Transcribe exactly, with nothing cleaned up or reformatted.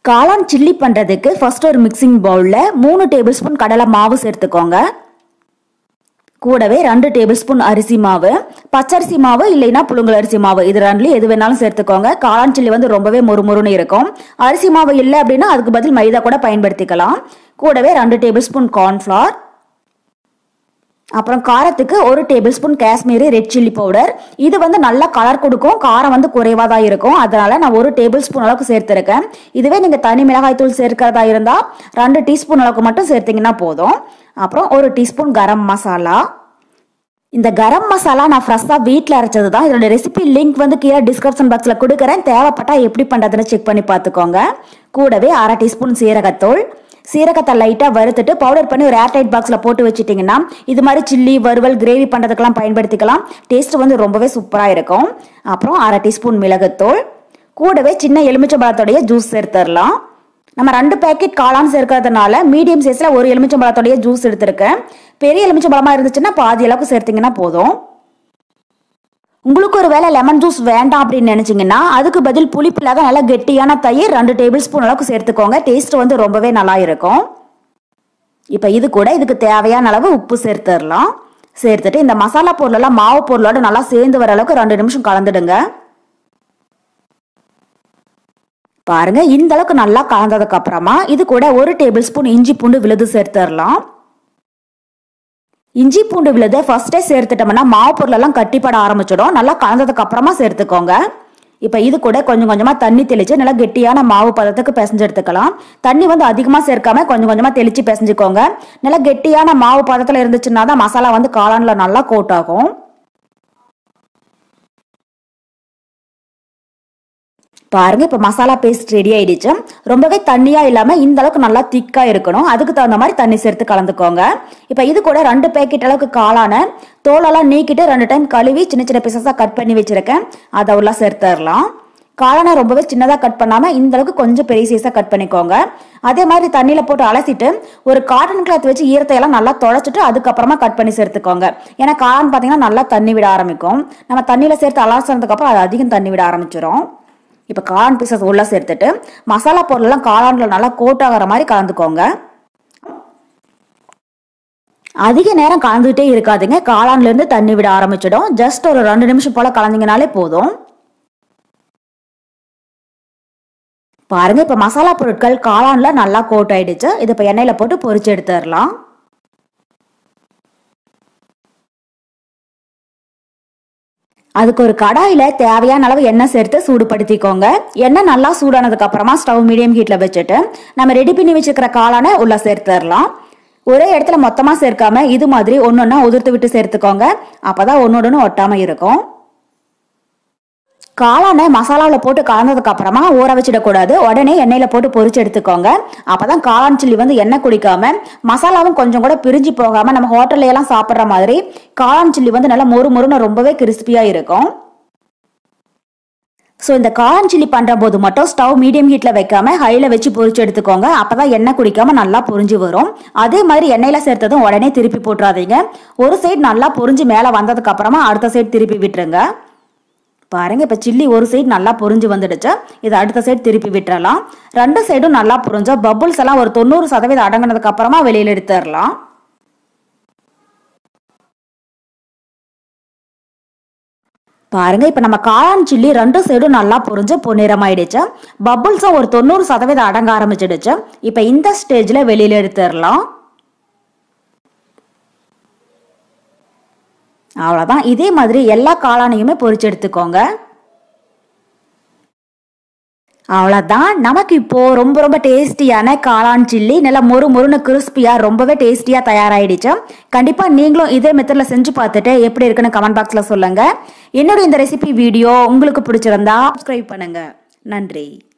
காளான் சில்லி பண்றதுக்கு ஃபர்ஸ்ட் ஒரு மிக்சிங் பவுல்ல மூணு டேபிள் ஸ்பூன் கடலை மாவு சேர்த்துக்கோங்க. கூடவே ரெண்டு டேபிள் ஸ்பூன் அரிசி மாவு, பச்சரிசி மாவு இல்லைன்னா புழுங்கல் அரிசி மாவு, இது ரெண்டுலயும் எது வேணாலும் சேர்த்துக்கோங்க. காளான் சில்லி வந்து ரொம்பவே மொறுமொறுன்னு இருக்கும். அரிசி மாவு இல்லை அப்படின்னா அதுக்கு பதில் மைதா கூட பயன்படுத்திக்கலாம். கூடவே ரெண்டு டேபிள் ஸ்பூன் கார்ன்ஃபிளவர், அப்புறம் காரத்துக்கு ஒரு table spoon Kashmiri red chilli powder. இது வந்து நல்லா கலர் கொடுக்கும், காரம் வந்து குறைவா தான் இருக்கும். அதனால நான் ஒரு டேபிள் ஸ்பூன் அளவுக்கு சேர்த்திருக்கேன். இதுவே நீங்க தனி மிளகாய் தூள் சேர்க்கிறதா இருந்தா ரெண்டு டீஸ்பூன் அளவுக்கு மட்டும் சேர்த்தீங்கன்னா போதும். அப்புறம் ஒரு டீஸ்பூன் கரம் மசாலா. இந்த கரம் மசாலா நான் ஃப்ரெஷ்ஷா வீட்டில் அரைச்சது தான். இதோட ரெசிபி லிங்க் வந்து கீழே டிஸ்கிரிப்ஷன் பாக்ஸ்ல கொடுக்குறேன். தேவைப்பட்டா எப்படி பண்றதுன்னு செக் பண்ணி பார்த்துக்கோங்க. கூடவே அரை டீஸ்பூன் சீரகத்தூள். சீரகத்தை லைட்டா வறுத்துட்டு பவுடர் பண்ணி ஒரு ஏர்டைட் பாக்ஸ்ல போட்டு வச்சுட்டீங்கன்னா இது மாதிரி சில்லி வறுவல் கிரேவி பண்றதுக்கெல்லாம் பயன்படுத்திக்கலாம். டேஸ்ட் வந்து ரொம்பவே சூப்பரா இருக்கும். அப்புறம் அரை டீஸ்பூன் மிளகுத்தூள். கூடவே சின்ன எலுமிச்சம்பழத்தோடைய ஜூஸ் சேர்த்துடலாம். நம்ம ரெண்டு பேக்கெட் காளான் சேர்க்கறதுனால மீடியம் சைஸ்ல ஒரு எலுமிச்சம்பழத்தோடைய ஜூஸ் எடுத்திருக்கேன். பெரிய எலுமிச்சம்பழமா இருந்துச்சுன்னா பாதி அளவுக்கு சேர்த்தீங்கன்னா போதும். உங்களுக்கு ஒரு வேளை லெமன் ஜூஸ் வேண்டாம் அப்படின்னு நினைச்சீங்கன்னா அதுக்கு பதில் புளிப்பில்லாத நல்லா கெட்டியான தயிர் ரெண்டு டேபிள் ஸ்பூன் அளவுக்கு சேர்த்துக்கோங்க. டேஸ்ட் வந்து ரொம்பவே நல்லா இருக்கும். இப்போ இது கூட இதுக்கு தேவையான அளவு உப்பு சேர்த்துடலாம். சேர்த்துட்டு இந்த மசாலா பொருளெல்லாம் மாவு பொருளோட நல்லா சேர்ந்து வர அளவுக்கு ரெண்டு நிமிஷம் கலந்துடுங்க. பாருங்க, இந்த அளவுக்கு நல்லா கலந்ததுக்கு அப்புறமா இது கூட ஒரு டேபிள் ஸ்பூன் இஞ்சி பூண்டு விழுது சேர்த்துடலாம். இஞ்சி பூண்டு விழுதை ஃபர்ஸ்டே சேர்த்துட்டோம்னா மாவு பொருள் எல்லாம் கட்டிப்பட ஆரம்பிச்சிடும். நல்லா கலந்ததுக்கு அப்புறமா சேர்த்துக்கோங்க. இப்போ இது கூட கொஞ்சம் கொஞ்சமா தண்ணி தெளிச்சு நல்லா கெட்டியான மாவு பதத்துக்கு பிசைஞ்சு எடுத்துக்கலாம். தண்ணி வந்து அதிகமா சேர்க்காம கொஞ்சம் கொஞ்சமா தெளிச்சு பிசைஞ்சுக்கோங்க. நல்லா கெட்டியான மாவு பதத்துல இருந்துச்சுன்னா தான் மசாலா வந்து காளான்ல நல்லா கோட் ஆகும். பாருங்க, இப்ப மசாலா பேஸ்ட் ரெடி ஆயிடுச்சு. ரொம்பவே தண்ணியா இல்லாம இந்த அளவுக்கு நல்லா திக்கா இருக்கணும். அதுக்கு தகுந்த மாதிரி தண்ணி சேர்த்து கலந்துக்கோங்க. இப்ப இது கூட ரெண்டு பேக்கெட் அளவுக்கு காளான தோலெல்லாம் நீக்கிட்டு ரெண்டு டைம் கழுவி சின்ன சின்ன பீசஸா கட் பண்ணி வச்சிருக்கேன். அதை உள்ள சேர்த்துடலாம். காளானை ரொம்பவே சின்னதா கட் பண்ணாம இந்த அளவுக்கு கொஞ்சம் பெரிய சைஸா கட் பண்ணிக்கோங்க. அதே மாதிரி தண்ணியில போட்டு அலசிட்டு ஒரு காட்டன் கிளாத் வச்சு ஈரத்தை எல்லாம் நல்லா தொலைச்சிட்டு அதுக்கப்புறமா கட் பண்ணி சேர்த்துக்கோங்க. ஏன்னா காளான் பாத்தீங்கன்னா நல்லா தண்ணி விட ஆரம்பிக்கும். நம்ம தண்ணியில சேர்த்து அலசினதுக்கு அப்புறம் அது அதிகம் தண்ணி விட ஆரம்பிச்சிடும். இப்ப காளான் பீசஸ் உள்ள சேர்த்துட்டு மசாலா பொருள் எல்லாம் காளான்ல நல்லா கோட் ஆகிற மாதிரி கலந்துக்கோங்க. அதிக நேரம் கலந்துகிட்டே இருக்காதுங்க. காளான்ல இருந்து தண்ணி விட ஆரம்பிச்சிடும். ஜஸ்ட் ஒரு ரெண்டு நிமிஷம் போல கலந்தீங்கனாலே போதும். பாருங்க, இப்ப மசாலா பொருட்கள் காளான்ல நல்லா கோட் ஆயிடுச்சு. இது இப்ப எண்ணெயில போட்டு பொரிச்சு எடுத்துடலாம். அதுக்கு ஒரு கடாயில தேவையான அளவு எண்ணெய் சேர்த்து சூடுபடுத்திக்கோங்க. எண்ணெய் நல்லா சூடானதுக்கு அப்புறமா ஸ்டவ் மீடியம் ஹீட்ல வச்சுட்டு நம்ம ரெடி பண்ணி வச்சிருக்கிற காளானை உள்ள சேர்த்துடலாம். ஒரே இடத்துல மொத்தமா சேர்க்காம இது மாதிரி ஒன்னொன்னா உதிர்த்து விட்டு சேர்த்துக்கோங்க. அப்பதான் ஒன்னொன்னு ஒட்டாம இருக்கும். காளானை மசாலாவில் போட்டு கலந்ததுக்கு அப்புறமா ஊற வச்சிடக்கூடாது. உடனே எண்ணெயில போட்டு பொரிச்சு எடுத்துக்கோங்க. அப்பதான் காளான் சில்லி வந்து எண்ணெய் குடிக்காம மசாலாவும் கொஞ்சம் கூட பிரிஞ்சு போகாம நம்ம ஹோட்டல்ல எல்லாம் சாப்பிட்ற மாதிரி காளான் சில்லி வந்து நல்லா மொறு மொறுன்னு ரொம்பவே கிறிஸ்பியா இருக்கும். ஸோ இந்த காளான் சில்லி பண்ற போது மட்டும் ஸ்டவ் மீடியம் ஹீட்ல வைக்காம ஹைல வச்சு பொரிச்சு எடுத்துக்கோங்க. அப்பதான் எண்ணெய் குடிக்காம நல்லா பொரிஞ்சு வரும். அதே மாதிரி எண்ணெயில சேர்த்ததும் உடனே திருப்பி போட்டுறாதீங்க. ஒரு சைடு நல்லா பொரிஞ்சு மேல வந்ததுக்கு அப்புறமா அடுத்த சைடு திருப்பி விட்டுருங்க. பாருங்க, இப்ப சில்லி ஒரு சைடு நல்லா பொரிஞ்சு வந்துடுச்சு. இதை அடுத்த சைடு திருப்பி விட்டுறலாம். ரெண்டு சைடும் நல்லா பொரிஞ்சா பபுள்ஸ் எல்லாம் ஒரு தொண்ணூறு சதவீதம் அடங்கினதுக்கு அப்புறமா வெளியில எடுத்துடலாம். பாருங்க, இப்ப நம்ம காளான் சில்லி ரெண்டு சைடும் நல்லா பொரிஞ்சு பொன்னிறமாயிடுச்சு. பபுள்ஸும் ஒரு தொண்ணூறு சதவீதம் அடங்க ஆரம்பிச்சிடுச்சு. இப்ப இந்த ஸ்டேஜ்ல வெளியில எடுத்துடலாம். அவ்வளவுதான். இதே மாதிரி எல்லா காளானையுமே பொரிச்சு எடுத்துக்கோங்க. அவ்வளவுதான். நமக்கு இப்போ ரொம்ப ரொம்ப டேஸ்டியான காளான் சில்லி நல்லா மொறு மொறுன்னு கிறிஸ்பியா ரொம்பவே டேஸ்டியா தயாராயிடுச்சு. கண்டிப்பா நீங்களும் இதே மெத்தட்ல செஞ்சு பார்த்துட்டு எப்படி இருக்குன்னு கமெண்ட் பாக்ஸ்ல சொல்லுங்க. என்னோட இந்த ரெசிபி வீடியோ உங்களுக்கு பிடிச்சிருந்தா சப்ஸ்கிரைப் பண்ணுங்க. நன்றி.